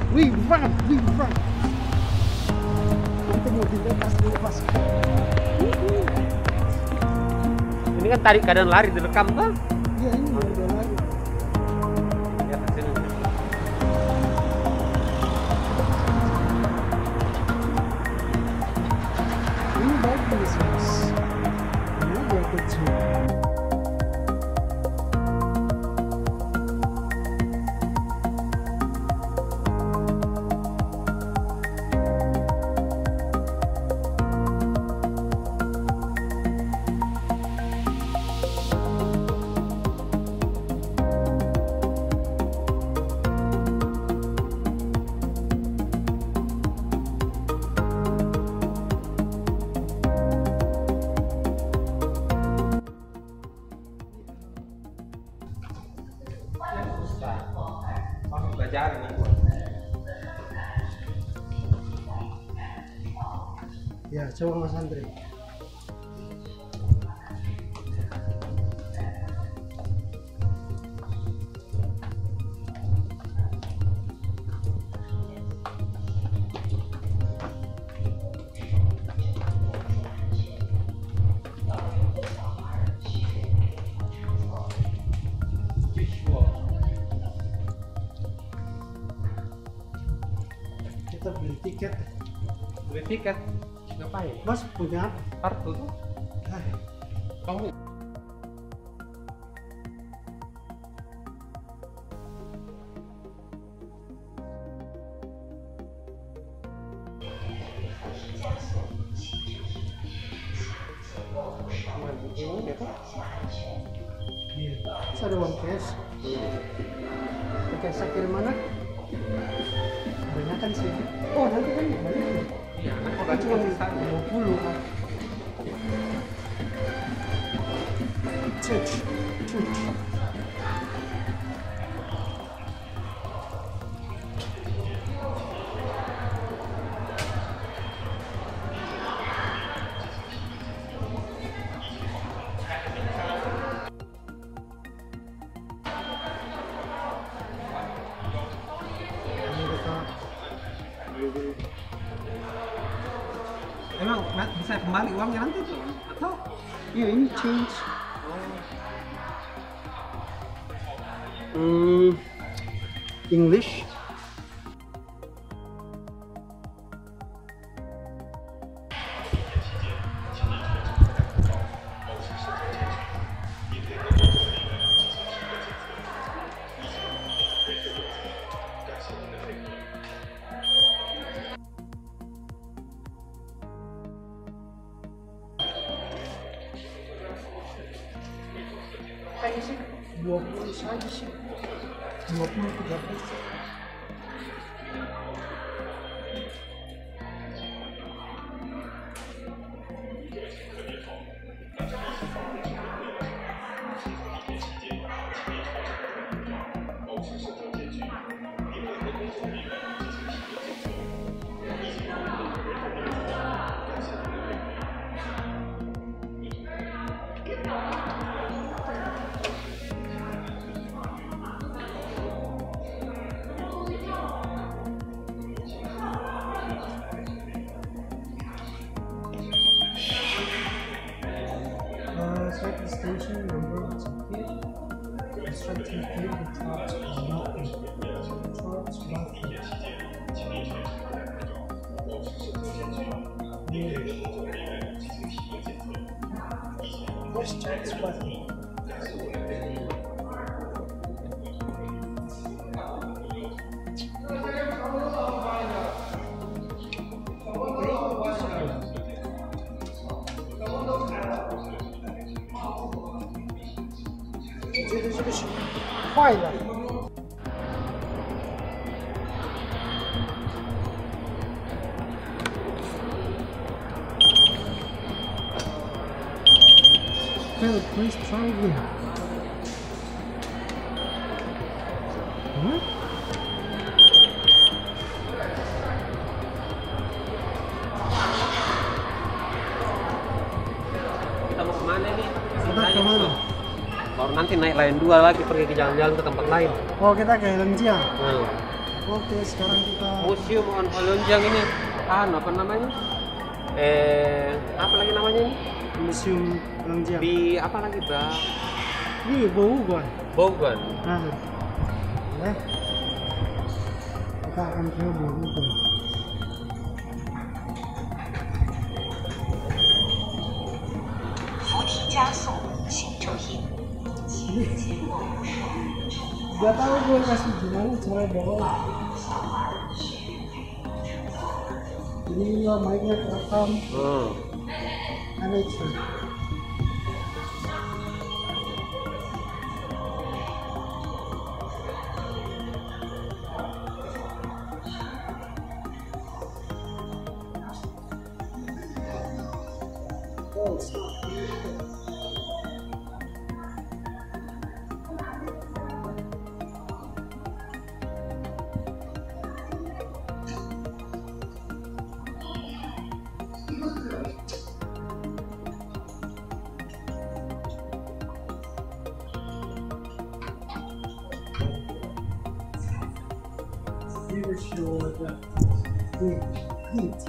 We run. Nanti mobilnya pas dulu pas. Ini kan tadi keadaan lari direkam tuh. Iya ini udah lari. Ya sini. Ini bagus mas. Ini dia kecil. Belajar nih. Ya coba Mas Andre. Kita beli tiket. Beli tiket. Ngapain? Mas punya apa? Kartu tuh. Ah, Kamu ini tuh. iya. Terus ada uang cash. Pakai sakit mana? Kebanyakan sih. Oh nanti kan balik. Iya, kan Kan udah cuma sisa 20 kan. Cek. Emang bisa kembali uangnya nanti tuh? Atau? Iya ini change. English. Kayaknya sih 20 saja sih. 20-30. Select the station number of ticket. Instructions give the charge is not in. Charge monthly. What's charge monthly?这个是坏的。Philip, please try again. What? Kita mau kemana nih? Kita kemana? Baru nanti naik lain dua lagi pergi ke jalan-jalan ke tempat lain. Oh kita ke Helenjia. Nah, Oke, sekarang kita Museum on Lonjang ini. Apa namanya? Apa lagi namanya ini? museum Longjang. Di apa lagi, Bang? Ini Bogor. Bogor. Nah, ya. Kita akan ke Bogor. Gak tahu gue kasih gimana cara bawa. Ini nggak mic-nya kerekam. Aneh sih. Oh, it's not. We were sure that we paint.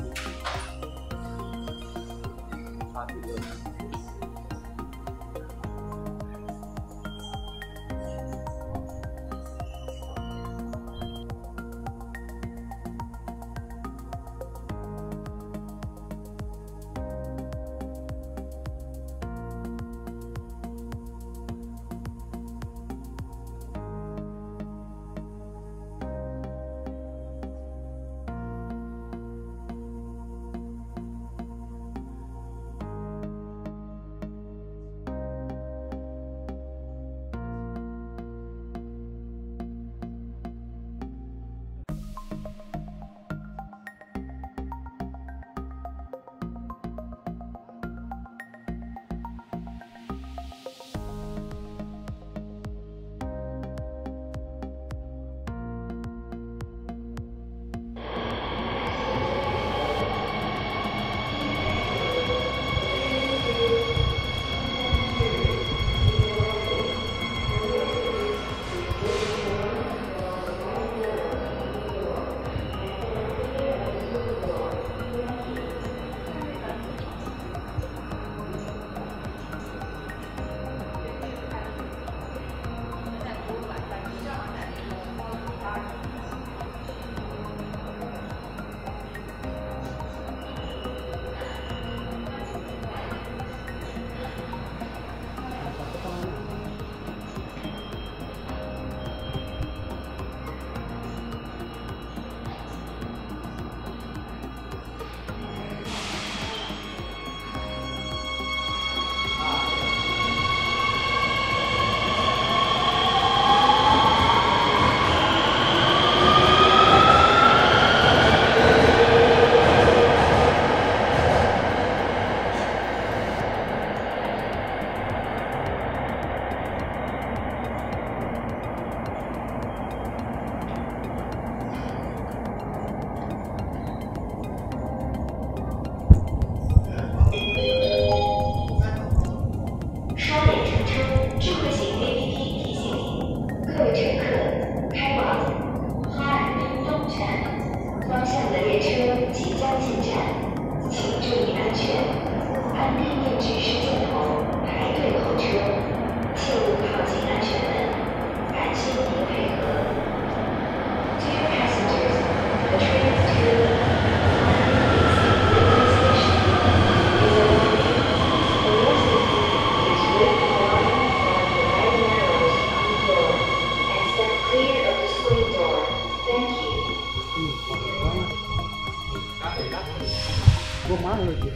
Gue malu dia.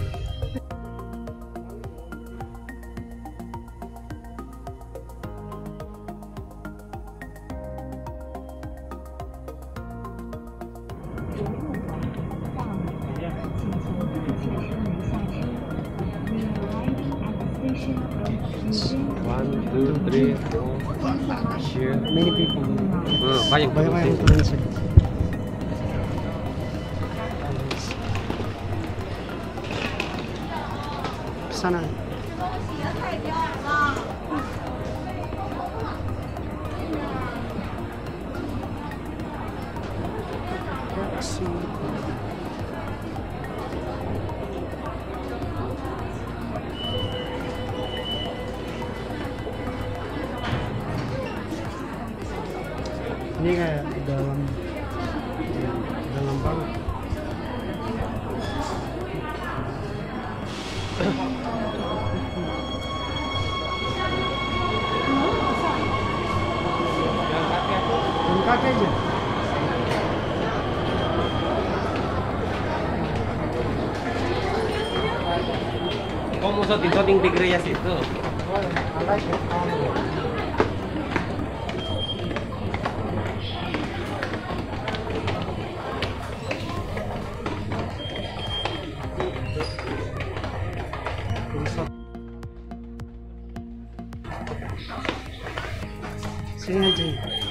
One, two, three, four, here. Many people. Banyak Banyak Indonesia. Sana. taksi. Ini kayak dalam banget. Jalan kaki aja. Kok mau shooting di gereja situ? I like it. Sini aja.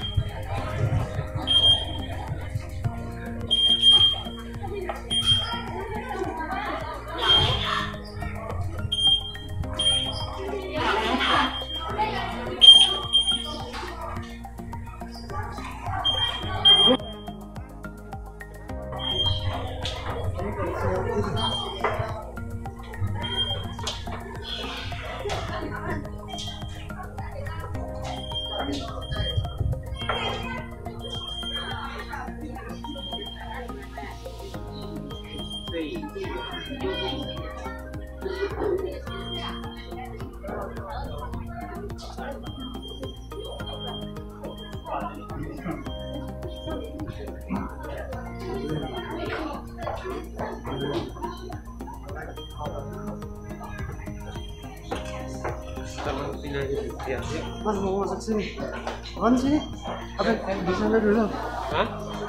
Mas mau masuk sini. Apaan sini? Apa? Di sana dulu. Hah?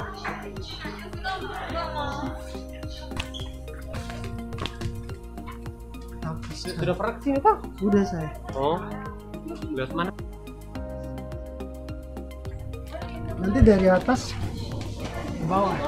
Apa sih? Sudah pernah kesini Pak? Udah saya. Oh. Lihat mana? Nanti dari atas ke bawah.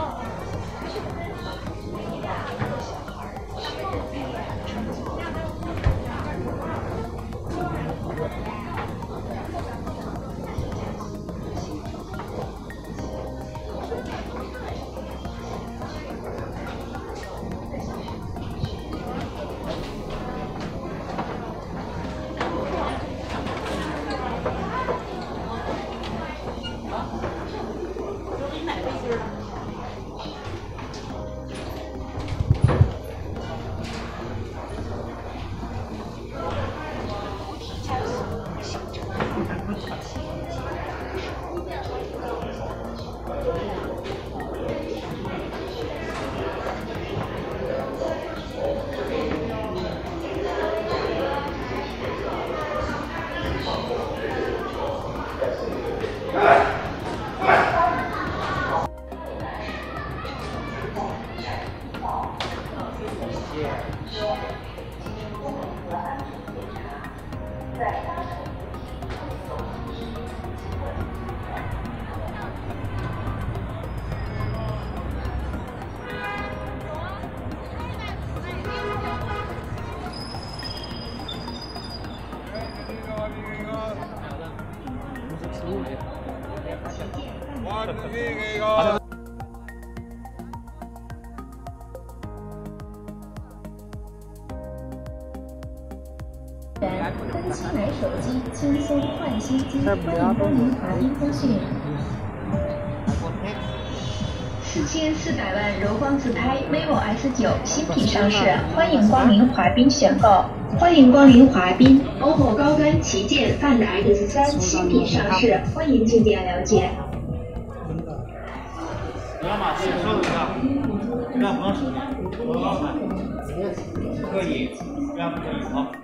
登机买手机，轻松换新机，欢迎光临华彬通讯。4400万柔光自拍 vivo S9新品上市，欢迎光临华彬选购。欢迎光临华彬 ，OPPO 高端旗舰 Find X3新品上市，欢迎进店了解。 不要把自己收一下，不要不用手机，可以，不要不可以，好。